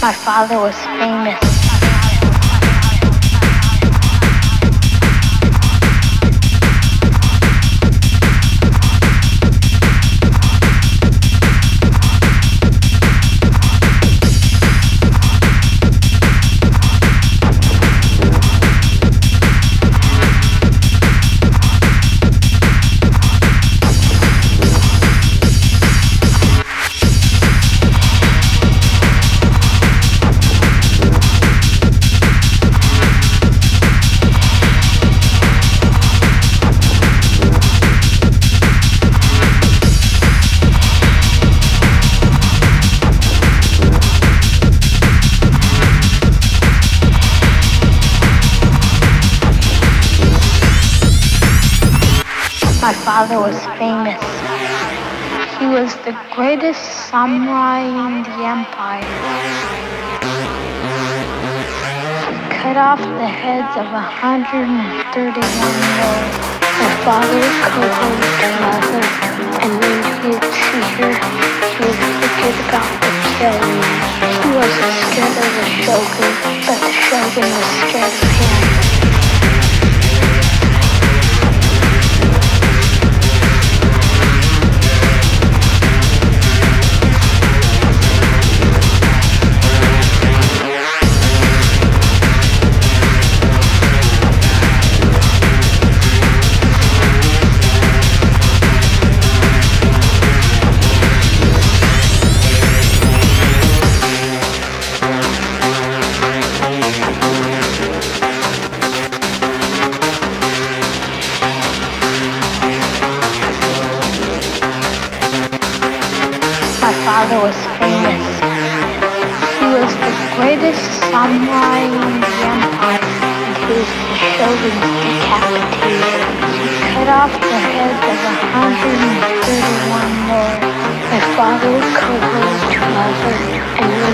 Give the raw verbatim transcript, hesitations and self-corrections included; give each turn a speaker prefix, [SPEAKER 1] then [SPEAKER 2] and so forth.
[SPEAKER 1] My father was famous. My father was famous. He was the greatest samurai in the empire. He cut off the heads of one hundred thirty-one lords. My father co-host mother, and when he would see her, he would forget about the killing. He wasn't scared of the shogun, but the shogun was scared of him. My father was famous. He was the greatest samurai in the empire, and he was the shogun's decapitator. He cut off the heads of one hundred thirty-one lords. My father would co-host mother, and